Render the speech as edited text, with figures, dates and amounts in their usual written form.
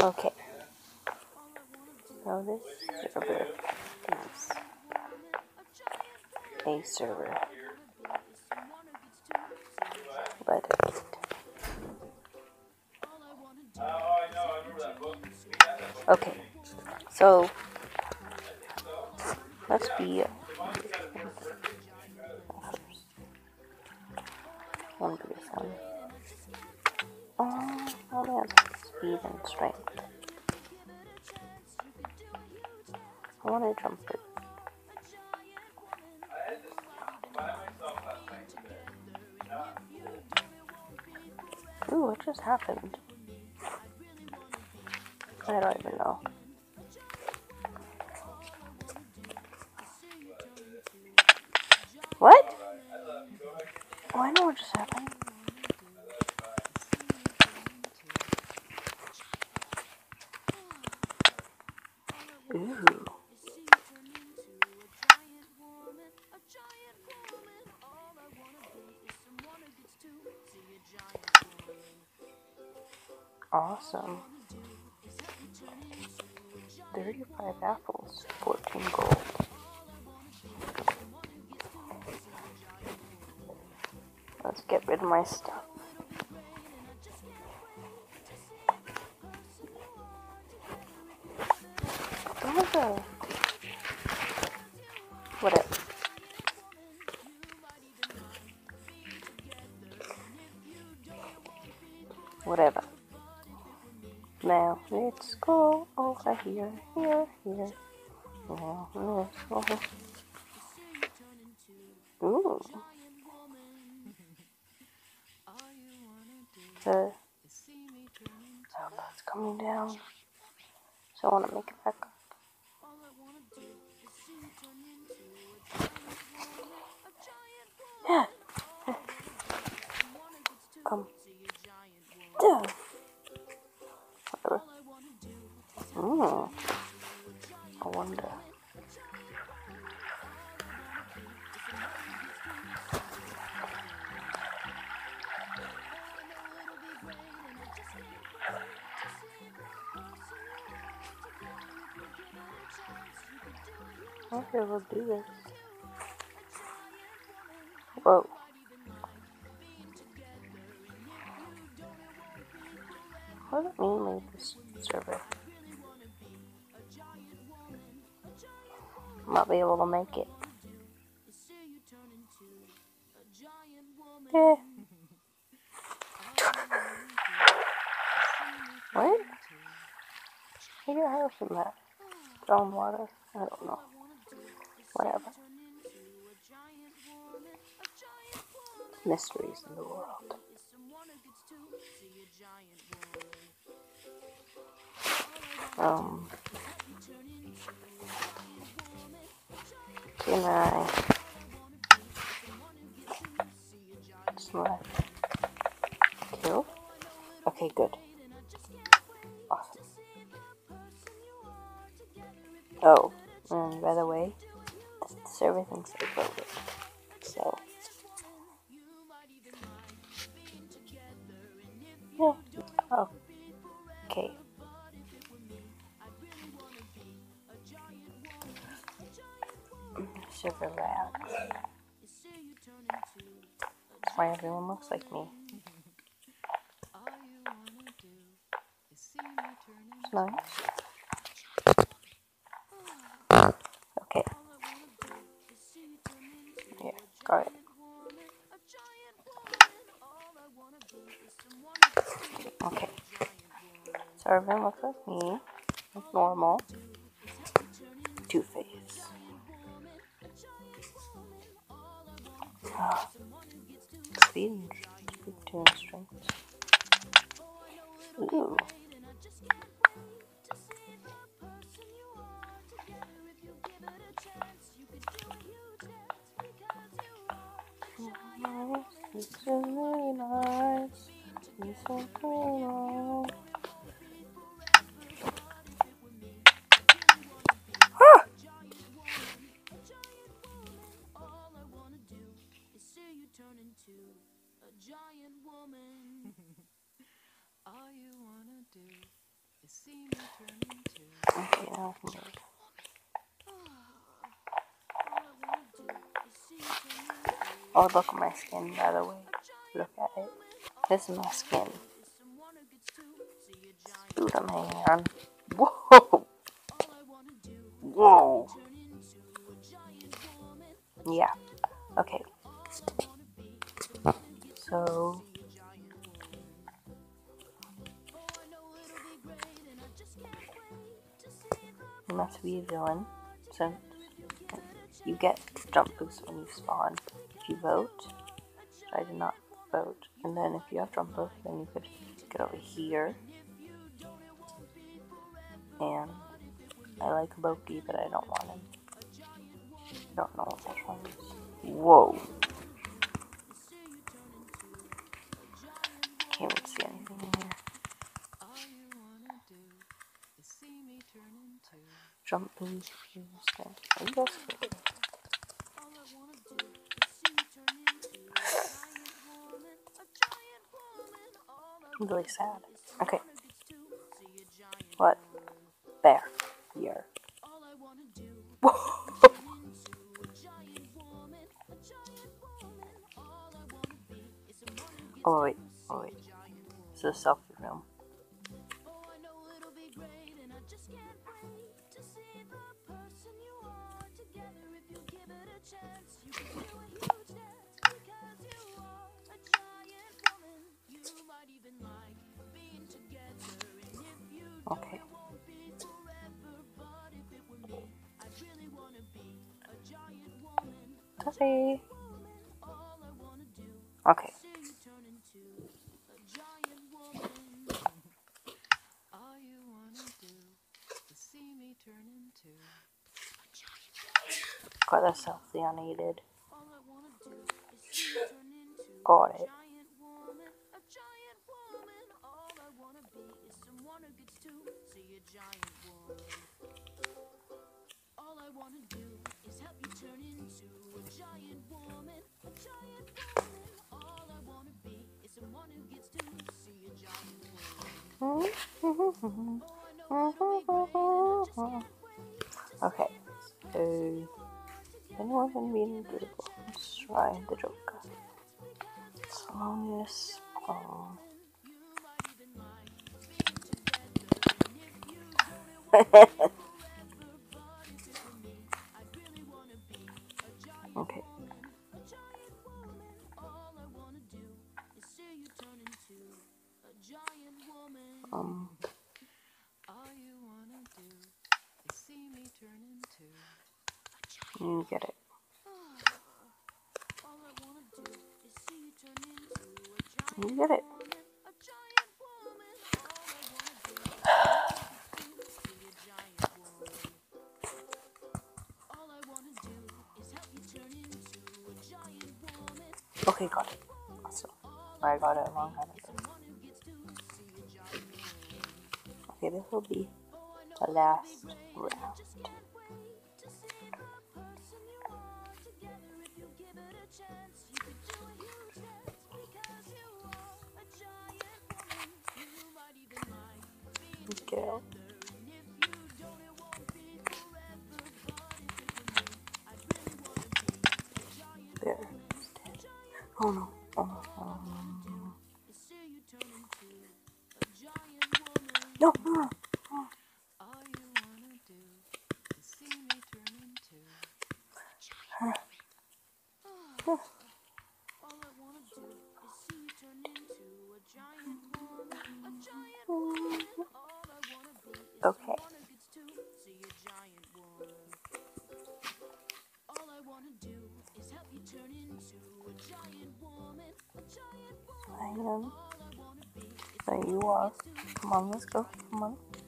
Okay. Now this server is a server. Let it. Okay. So let's be first. One previous one. Oh man, speed and strength. I want to jump it. Ooh, what just happened? I don't even know. What? Oh, I know what just happened. Ooh. Awesome. 35 apples, 14 gold. Let's get rid of my stuff. Whatever. Whatever. Now let's go over here. Now let's go. Ooh. The it's coming down. So I want to make it back up. Yeah. Come. Down. Whatever. I wonder. Okay, we'll do this. Whoa. What does it mean leave this server? Might be able to make it. Yeah. What? I get hurt from that. Throwing water? I don't know. Whatever. Mysteries in the world. Can I select kill? Okay, good. Awesome. Oh, and by the way, the server thinks I wrote it. So, yeah. Oh, okay. Server lag. That's why everyone looks like me. It's nice. Okay. Yeah, got it. Okay. So everyone looks like me. Like normal. Two-Face. Speed and strength. Ooh. It's really nice. It's so cool. Okay, now I can move. Oh, look at my skin, by the way. Look at it. This is my skin. Dude, I'm hanging on. Whoa! Whoa! Yeah. Okay. So... you must be a villain, since you get jump boost when you spawn. If you vote, so I did not vote. And then if you have jump boost, then you could get over here. And I like Loki, but I don't want him. I don't know what that one is. Whoa. Can't even see anything in here. Jump boost. Are you guys okay? I'm really sad. Okay. What? There. Here. Oh wait. Oh wait. This is a selfie film. Okay. Tussy. Okay. Got that selfie unaided. Got it. Okay, so anyone can be invisible. Let's try the Joker. Slowness. Okay. You get it. You get it. Okay, got it. Awesome. I got it a long time ago. Okay, this will be the last round. Go. There. Oh no. Oh no. Oh no. No. No. Okay. I am. There you are. Come on, let's go. Come on.